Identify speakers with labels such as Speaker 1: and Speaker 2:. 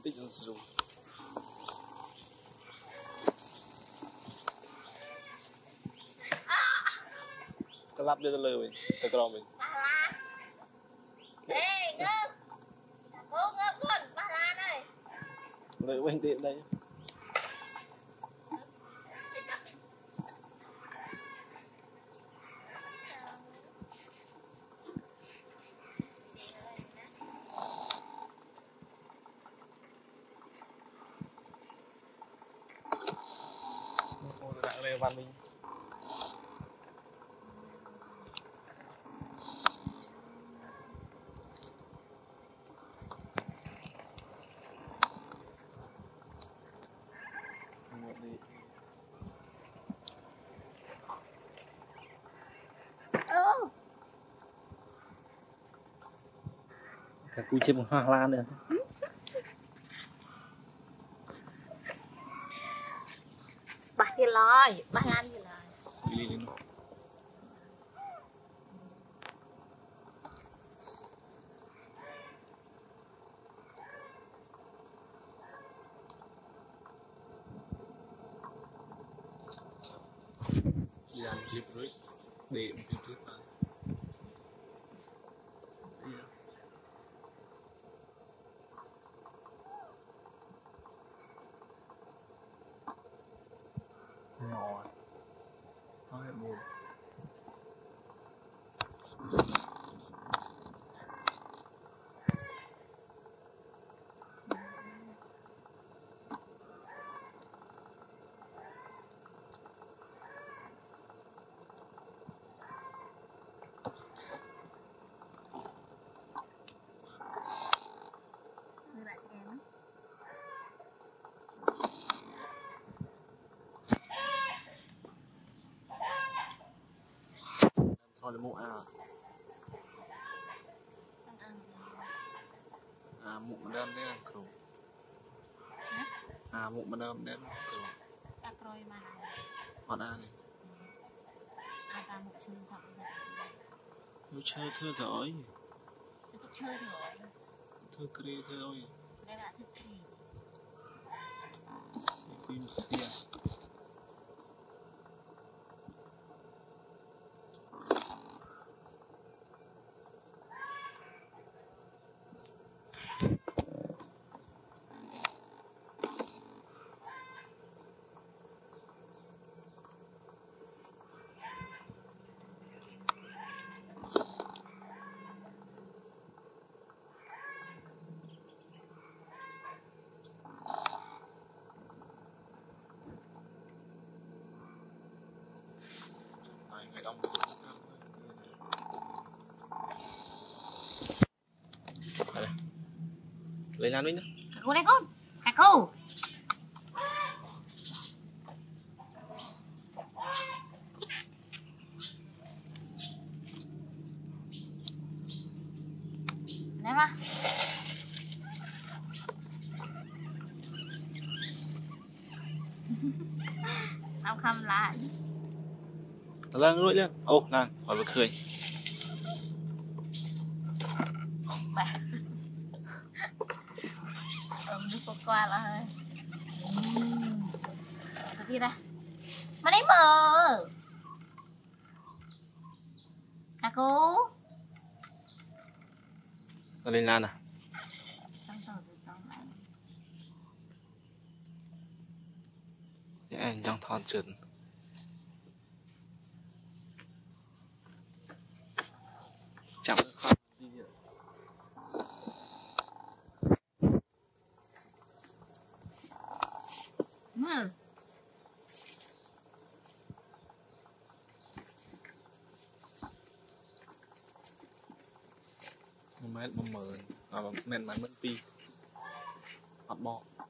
Speaker 1: tích nó sử dụng cái lắp đưa ra lời mình từ cái mình lợi quanh tiệm đây lại văn minh Kaku chim hoa lan nữa
Speaker 2: bà kia lòi bà lan kia lòi
Speaker 1: đi đi làm clip rồi để một chút vào ngồi hơi buồn thôi mua mụn mà đâm đấy là cừu mụn mà đâm đấy là cừu
Speaker 2: ta coi mà
Speaker 1: còn này
Speaker 2: ta một chơi xong
Speaker 1: rồi chơi thưa rồi
Speaker 2: tôi chơi rồi
Speaker 1: thưa kri thưa rồi
Speaker 2: đây là thức gì
Speaker 1: pin tiền lấy lan đấy nhá
Speaker 2: Kaku đây con Kaku đây mà ông không lại
Speaker 1: lên nuôi lên ô nè hỏi vừa cười
Speaker 2: đi qua là hơi đi ra mà đấy mờ Kaku
Speaker 1: lên lan à anh đang thon trượt chậm không đi được mét mà mờ men bắn pi hot ball